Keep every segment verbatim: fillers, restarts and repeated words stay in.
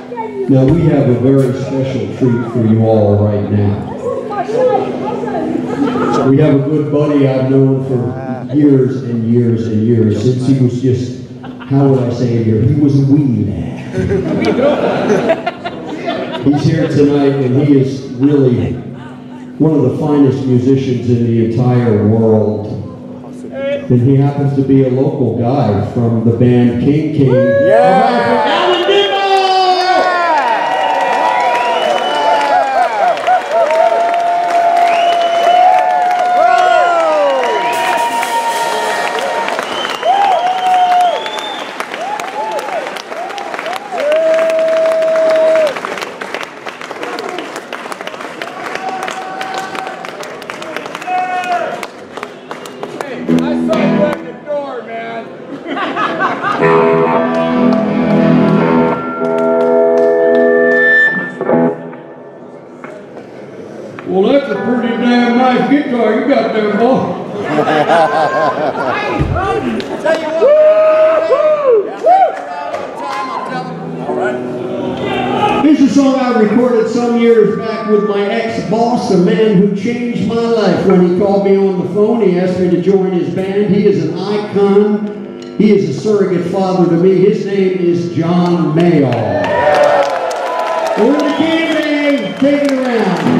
Now we have a very special treat for you all right now. We have a good buddy I've known for years and years and years, since he was just, how would I say it here, he was a wee lad. He's here tonight and he is really one of the finest musicians in the entire world. And he happens to be a local guy from the band King King. Yeah! Well, that's a pretty damn nice guitar you got there, boy. Tell you what, all right. This is a song I recorded some years back with my ex-boss, a man who changed my life. When he called me on the phone, he asked me to join his band. He is an icon. He is a surrogate father to me. His name is John Mayall. Over the key, take it around.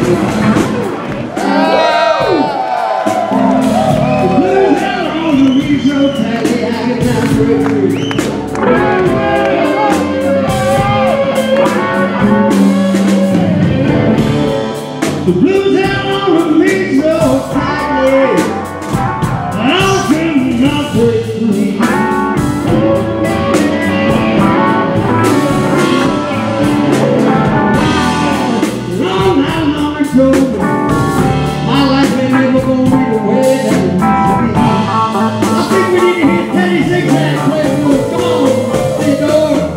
The blues held on me so tightly, I could not break free. Long night, long ago, my life ain't never gonna be the way that it used to be. I think we need to hear Teddy Zigzag play for us. Come on, Theodore.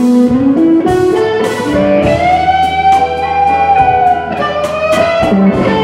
Thank you.